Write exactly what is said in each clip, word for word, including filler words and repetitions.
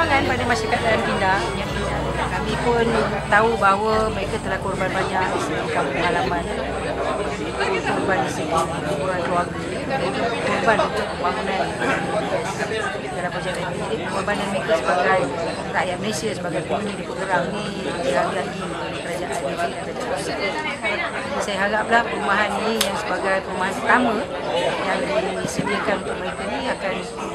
sumbangan pada masyarakat daerah Kedah. Kami pun tahu bahawa mereka telah korban banyak di segi kampung halaman, korban di segi hiburan keluarga, korban untuk pembangunan dalam projek ini. Jadi pengorbanan mereka sebagai rakyat Malaysia, sebagai penghuni di Pengerang ni dihargai kerajaan negeri dan kerajaan pusat. Saya haraplah perumahan ini yang sebagai perumahan pertama yang disediakan untuk mereka ni akan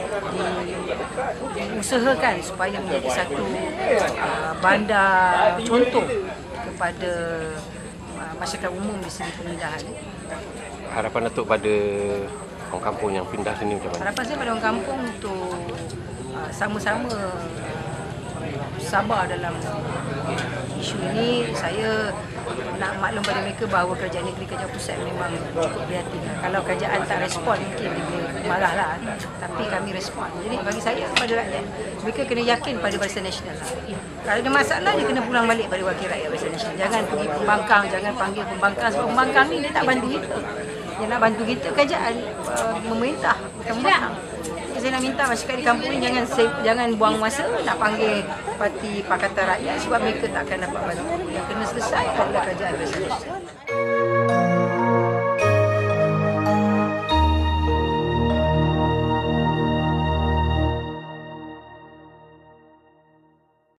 diusahakan supaya menjadi satu uh, bandar contoh kepada uh, masyarakat umum di sini pemindahan. Harapan Datuk pada orang kampung yang pindah sini macam mana? Harapan saya pada orang kampung untuk uh, sama-sama uh, sabar dalam isu ini. Saya nak maklum pada mereka bahawa kerajaan negeri, kerajaan pusat memang cukup prihatin. Kalau kerajaan tak respon mungkin dia marahlah, tapi kami respon. Jadi bagi saya kepada rakyat, mereka kena yakin pada Barisan Nasional lah. Kalau ada masalah dia kena pulang balik pada wakil rakyat Barisan Nasional. Jangan pergi pembangkang, jangan panggil pembangkang sebab pembangkang ni dia tak bantu kita. Yang nak bantu kita kerajaan, uh, memerintah, bukan pembangkang. Saya nak minta masyarakat di kampung ni jangan save, jangan buang masa nak panggil parti Pakatan Rakyat sebab mereka tak akan dapat bantu. Yang kena selesai adalah kerajaan Barisan Nasional.